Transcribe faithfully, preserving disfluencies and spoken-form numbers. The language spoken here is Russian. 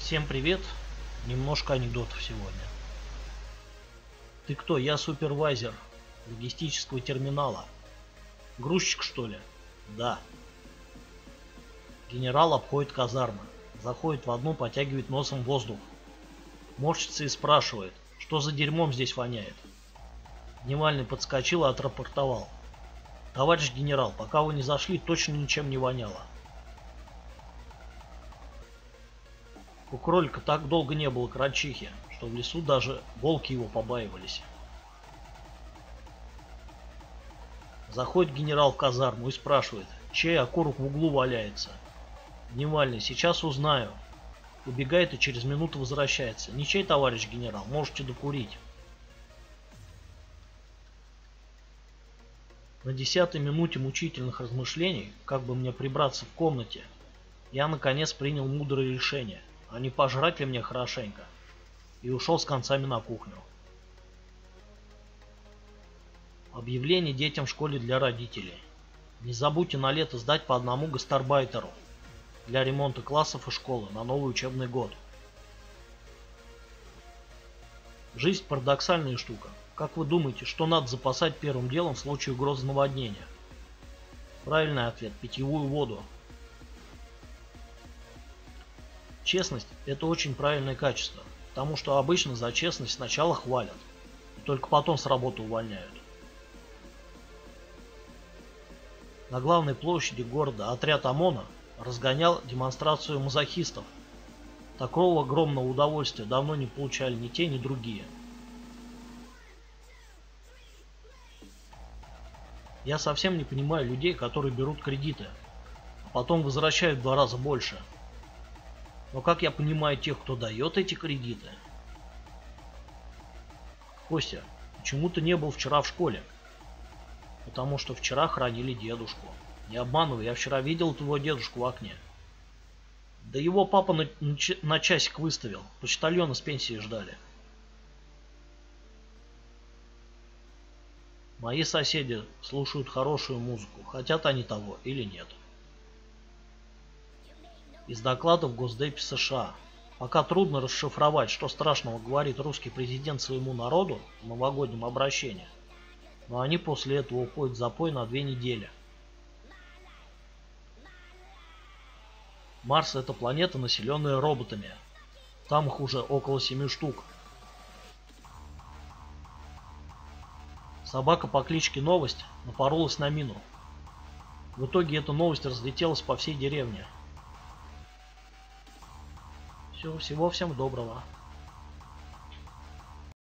Всем привет. Немножко анекдотов сегодня. Ты кто? Я супервайзер логистического терминала. Грузчик, что ли? Да. Генерал обходит казармы. Заходит в одну, потягивает носом воздух. Морщится и спрашивает, что за дерьмом здесь воняет. Дневальный подскочил и отрапортовал. Товарищ генерал, пока вы не зашли, точно ничем не воняло. У кролика так долго не было крольчихи, что в лесу даже волки его побаивались. Заходит генерал в казарму и спрашивает, чей окурок в углу валяется. Дневальный, сейчас узнаю. Убегает и через минуту возвращается. Ничей, товарищ генерал, можете докурить. На десятой минуте мучительных размышлений, как бы мне прибраться в комнате, я наконец принял мудрое решение, а не пожрать ли мне хорошенько, и ушел с концами на кухню. Объявление детям в школе для родителей. Не забудьте на лето сдать по одному гастарбайтеру для ремонта классов и школы на новый учебный год. Жизнь парадоксальная штука. Как вы думаете, что надо запасать первым делом в случае угрозы наводнения? Правильный ответ – питьевую воду. Честность – это очень правильное качество, потому что обычно за честность сначала хвалят, и только потом с работы увольняют. На главной площади города отряд ОМОНа разгонял демонстрацию мазохистов. Такого огромного удовольствия давно не получали ни те, ни другие. Я совсем не понимаю людей, которые берут кредиты, а потом возвращают в два раза больше. Но как я понимаю тех, кто дает эти кредиты? Костя, почему ты не был вчера в школе? Потому что вчера хоронили дедушку. Не обманывай, я вчера видел твоего дедушку в окне. Да его папа на, на, на часик выставил. Почтальона с пенсии ждали. Мои соседи слушают хорошую музыку, хотят они того или нет. Из докладов Госдепа США. Пока трудно расшифровать, что страшного говорит русский президент своему народу в новогоднем обращении, но они после этого уходят в запой на две недели. Марс — это планета, населенная роботами. Там их уже около семи штук. Собака по кличке Новость напоролась на мину. В итоге эта новость разлетелась по всей деревне. Все, всего всем доброго.